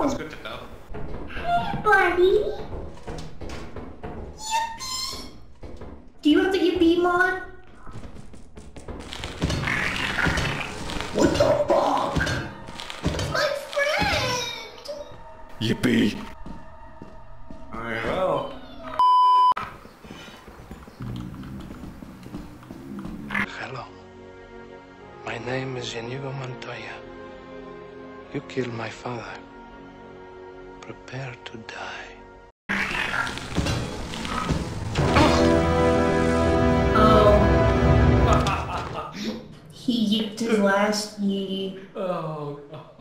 That's good to know. Hey, buddy. Yippee! Do you have the yippee mod? What the fuck? My friend! Yippee! I will. Hello. My name is Inigo Montoya. You killed my father. Prepare to die. Oh. He yipped his last yee. Oh, God.